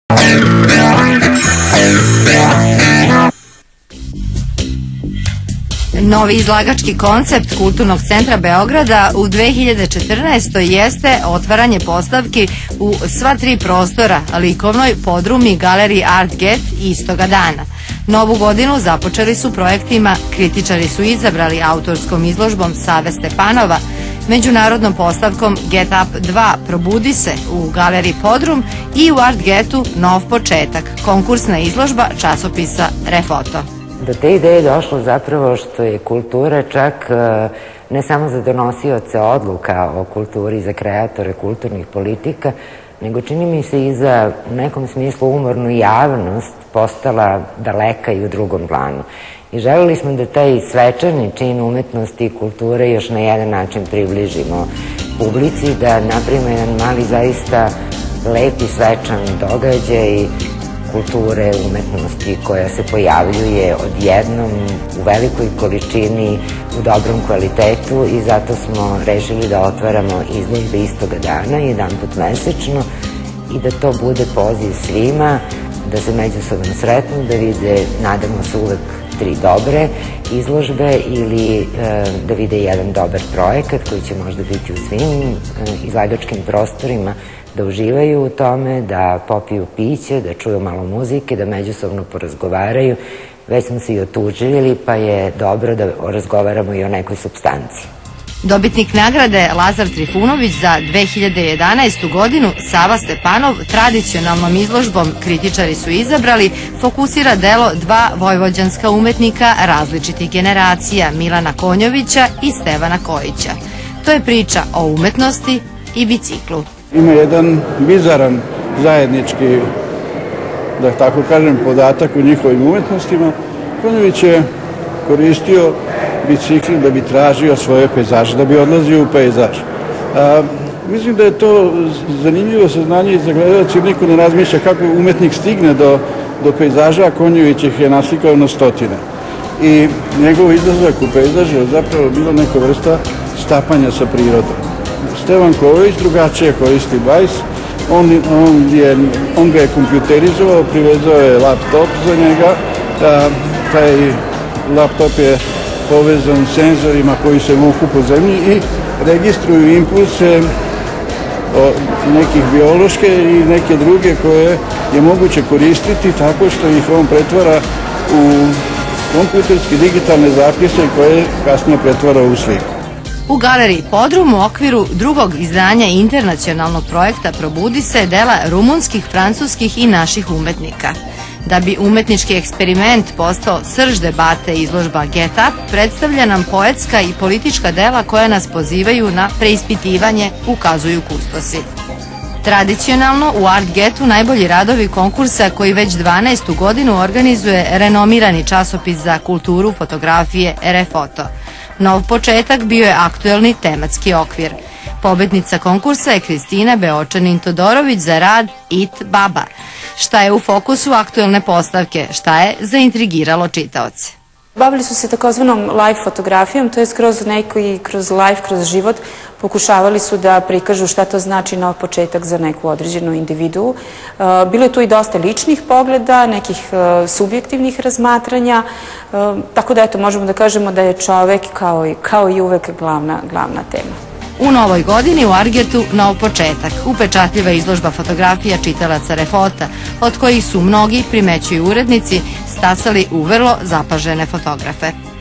Novi izlagački koncept Kulturnog centra Beograda u 2014. jeste otvaranje postavki u sva tri prostora, likovnoj, podrumi, galeriji Art Get istoga dana. Novu godinu započeli su projektima Kritičari su izabrali autorskom izložbom Save Stepanova, međunarodnom postavkom Get Up 2 Probudi se u galeriji Podrum i u Art Getu Nov početak, konkursna izložba časopisa Refoto. Do te ideje je došlo zapravo što je kultura čak ne samo za donosioce odluka o kulturi, za kreatore kulturnih politika, nego čini mi se i za u nekom smislu umornu javnost postala daleka i u drugom planu. I želeli smo da taj svečani čin umetnosti i kulture još na jedan način približimo publici, da napravimo jedan mali zaista lep i svečan događaj kulture, umetnosti koja se pojavljuje odjednom u velikoj količini, u dobrom kvalitetu i zato smo rešili da otvaramo izložbe istoga dana, jedan put mesečno i da to bude poziv svima, da se međusobno sretnu, da vide, nadamo se uvek, tri dobre izložbe ili da vide jedan dobar projekat koji će možda biti u svim izlagačkim prostorima, da uživaju u tome, da popiju piće, da čuju malo muzike, da međusobno porazgovaraju. Već smo se i otužili, pa je dobro da razgovaramo i o nekoj supstanciji. Dobitnik nagrade Lazar Trifunović za 2011. godinu Sava Stepanov tradicionalnom izložbom Kritičari su izabrali fokusira delo dva vojvođanska umetnika različitih generacija, Milana Konjovića i Stevana Kojića. To je priča o umetnosti i biciklu. Ima jedan bizaran zajednički, da tako kažem, podatak u njihovim umetnostima. Konjović je koristio bicikl da bi tražio svoje pejzaže, da bi odlazio u pejzaž. Mislim da je to zanimljivo saznanje i za gledalaca, jer niko ne razmišlja kako umetnik stigne do pejzaža, a Konjović ih je naslikao na stotine. I njegov izlazak u pejzaž je zapravo bilo neka vrsta stapanja sa prirodom. Stevan Kojić drugačije koristi bajs, on ga je kompjuterizovao, privezao je laptop za njega, taj laptop je povezan senzorima koji se vuku po zemlji i registruju impulse nekih biološke i neke druge koje je moguće koristiti tako što ih on pretvara u kompjuterski digitalne zapise koje kasnije pretvara u sliku. U galeriji Podrum u okviru drugog izdanja internacionalnog projekta Probudi se dela rumunskih, francuskih i naših umetnika. Da bi umetnički eksperiment postao srž debate, izložba Get Up predstavlja nam poetska i politička dela koja nas pozivaju na preispitivanje, ukazuju kustosi. Tradicionalno u Art Getu najbolji radovi konkursa koji već 12. godinu organizuje renomirani časopis za kulturu fotografije Refoto. Nov početak bio je aktuelni tematski okvir. Pobednica konkursa je Kristina Beočanin-Todorović za rad It Baba. Šta je u fokusu aktuelne postavke? Šta je zaintrigiralo čitaoce? Bavili su se takozvanom live fotografijom, to je kroz neki, kroz live, kroz život, pokušavali su da prikažu šta to znači nov početak za neku određenu individuu. Bilo je tu i dosta ličnih pogleda, nekih subjektivnih razmatranja, tako da eto, možemo da kažemo da je čovek kao i uvek glavna tema. U novoj godini u Art Getu nov početak, upečatljiva izložba fotografija čitalaca Refota, od kojih su mnogi, primećuju urednici, stasali u vrlo zapažene fotografe.